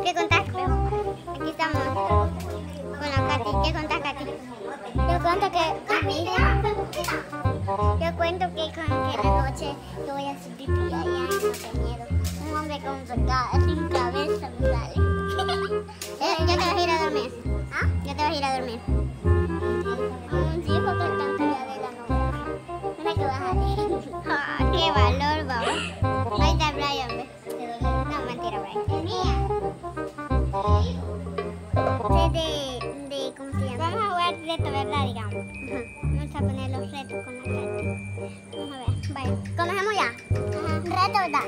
¿Qué contás, Cleo? Aquí estamos con la Katy. ¿Qué contás, Katy? Yo cuento que yo cuento que en la noche yo voy a hacer pipí allá en el bañero. Un hombre con sin cabeza me sale. Ya te vas a ir a dormir. ¿Ah? Ya te vas a ir a dormir. Sí, porque tanto ya de la novela. Mira que vas a ir. ¡Qué valor, babá! Ahí está Brian, ¿ves? No, mentira, Brian. Es mía. ¿Cómo se llama? Vamos a jugar reto, ¿verdad? Digamos. Vamos a poner los retos con la Katy. Vamos a ver. Vale. ¿Conocemos ya? Reto, ¿verdad?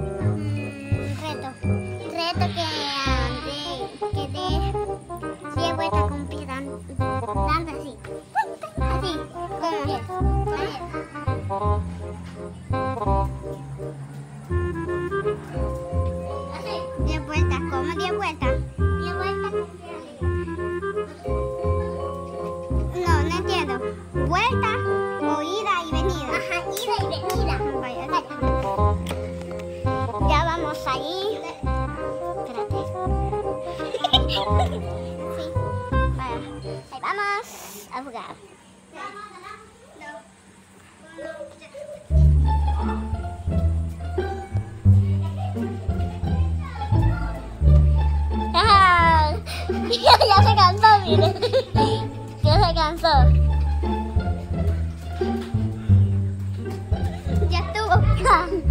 Reto que dé 10 vueltas con pie dando así. Así. ¿Cómo? 10 vueltas. ¿Cómo 10 vueltas? 10 vueltas. No entiendo. ¿Vuelta o ida y venida? Ajá, ida y venida. Vaya. Ya vamos ahí. Espérate. Sí. Vaya. Ahí vamos a jugar. Ya se cansó, mire. Ya se cansó. Ya estuvo.